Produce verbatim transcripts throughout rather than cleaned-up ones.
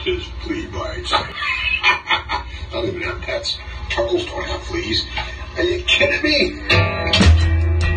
Just flea bites. I don't even have pets. Turtles don't have fleas. Are you kidding me?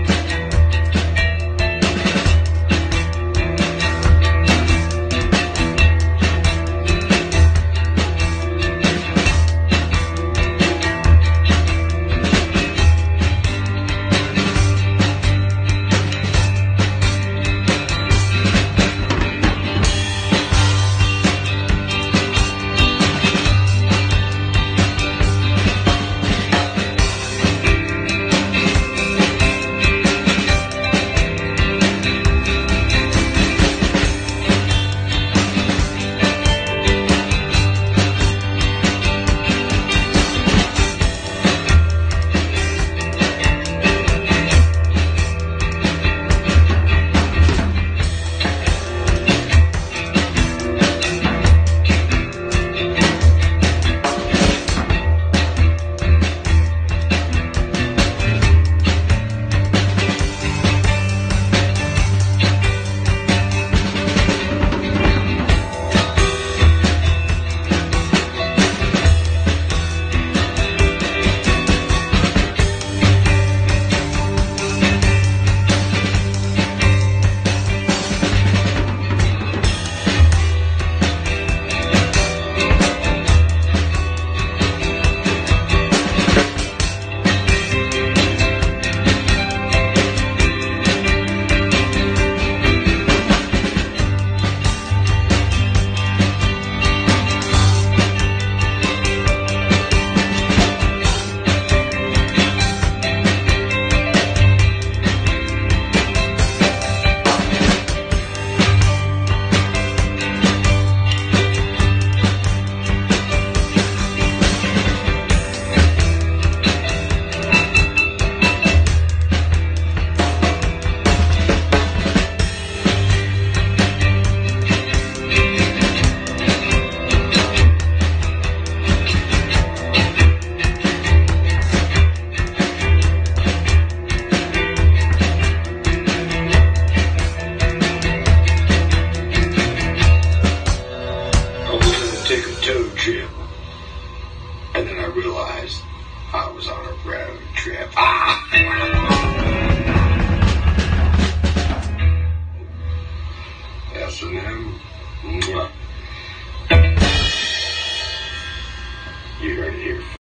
Take a toad trip, and then I realized I was on a road trip. Ah!